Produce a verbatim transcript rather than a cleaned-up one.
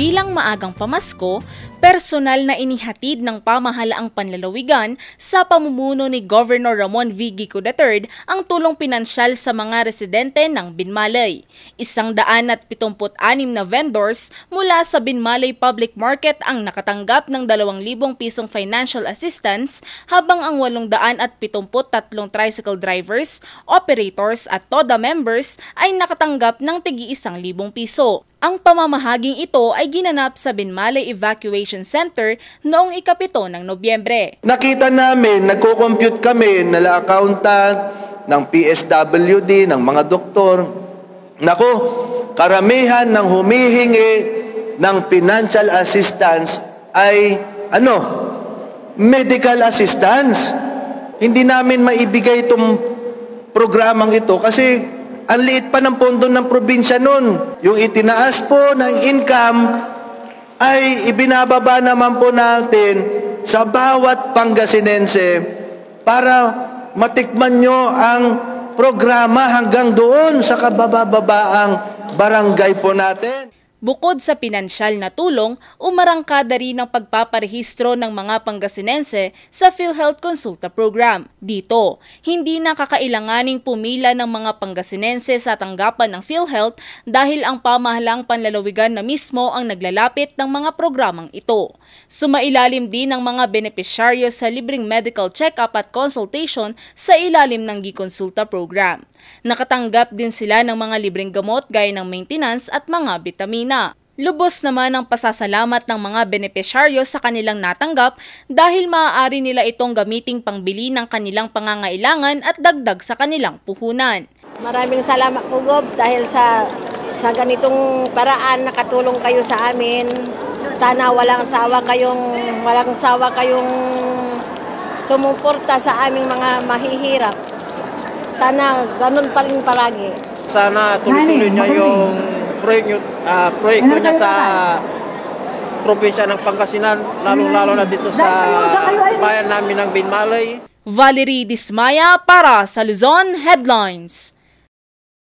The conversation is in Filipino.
Bilang maagang pamasko, personal na inihatid ng pamahalaang panlalawigan sa pamumuno ni Governor Ramon V. Gico the third ang tulong pinansyal sa mga residente ng Binmalay. Isang daan at pitumput anim na vendors mula sa Binmalay Public Market ang nakatanggap ng dalawang libong pisong financial assistance, habang ang walong daan at pitumput tatlong tricycle drivers, operators at TODA members ay nakatanggap ng tigi isang libong piso. Ang pamamahaging ito ay ginanap sa Binmalay Evacuation Center noong ikapito ng Nobyembre. Nakita namin, nagko-compute kami nala accountant, ng P S W D, ng mga doktor. Naku, karamihan ng humihingi ng financial assistance ay ano, medical assistance. Hindi namin maibigay itong programang ito kasi ang liit pa ng pondo ng probinsya nun. Yung itinaas po ng income ay ibinababa naman po natin sa bawat Pangasinense para matikman nyo ang programa hanggang doon sa kabababaang barangay po natin. Bukod sa pinansyal na tulong, umarangkada rin ang pagpaparehistro ng mga Pangasinense sa PhilHealth Consulta Program. Dito, hindi na kakailanganing pumila ng mga Pangasinense sa tanggapan ng PhilHealth dahil ang pamahalang panlalawigan na mismo ang naglalapit ng mga programang ito. Sumailalim din ang mga benepisyaryo sa libreng medical check-up at consultation sa ilalim ng Giconsulta Program. Nakatanggap din sila ng mga libreng gamot gaya ng maintenance at mga bitamina. Lubos naman ang pasasalamat ng mga benepisyaryo sa kanilang natanggap dahil maaari nila itong gamiting pangbili ng kanilang pangangailangan at dagdag sa kanilang puhunan. Maraming salamat po, Gob, dahil sa, sa ganitong paraan nakatulong kayo sa amin. Sana walang sawa kayong, walang sawa kayong sumuporta sa aming mga mahihirap. Sana ganun pa rin palagi. Sana tuloy-tuloy niya yung proyekto, uh, proyekto niya sa probinsya ng Pangasinan, lalo-lalo na dito sa bayan namin ng Binmalay. Valerie Dismaya para sa Luzon Headlines.